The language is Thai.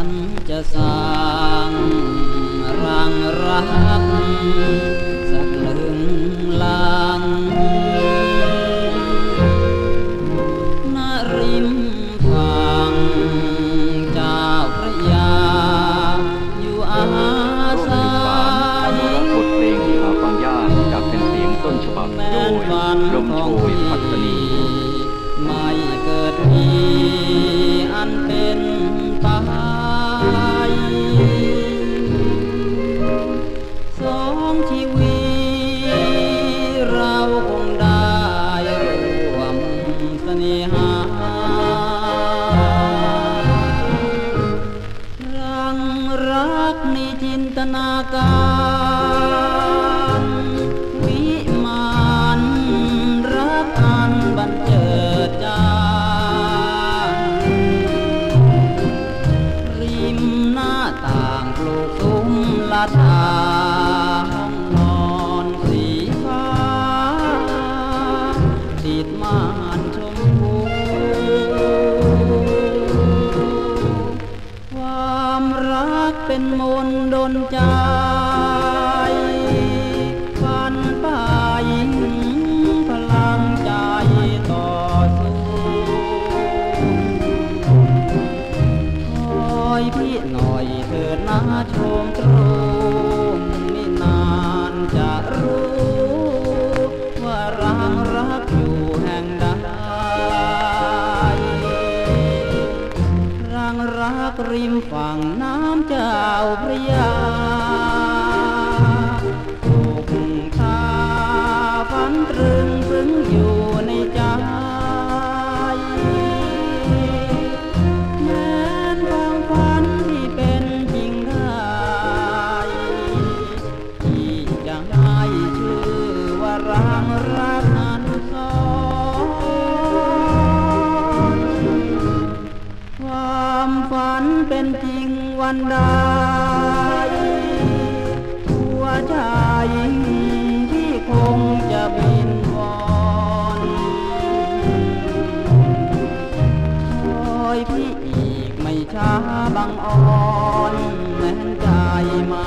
จะสร้างรังรักสักหนึ่งหลังณริมฝั่งเจ้าพระยาอยู่อาศัยบทเพลงที่หาฟังยากจากเป็นเสียงต้นฉบับโดยลมโชยพัฒนีไม่เกิดมีอันเป็นไปสองชีวิตเราคงได้ร่วมเสน่หารังรักในจินตนาการวิมานรักอันบันเจิดจ้าริมหน้าต่างปลูกซุ้มละทาห้องนอนสีฟ้าติดม่านชมพูความรักเป็นมนต์ดลใจฝันไปพลังใจต่อสู้คอยพี่หน่อยเถิดนะชมตรงนี่นานจะรู้ว่ารักอยู่แห่งใดรักริมฝั่งน้ำเจ้าพระยาถูกทาฝันตรึงซึ้งอยู่ในใจแม้นบางฝันที่เป็นจริงได้ที่จะให้ชื่อว่ารักนั้นซ้อนความฝันเป็นจริงวันใดหัวใจที่คงจะบินวนคอยพี่อีกไม่ช้าบังอ่อนแม้ใจไม่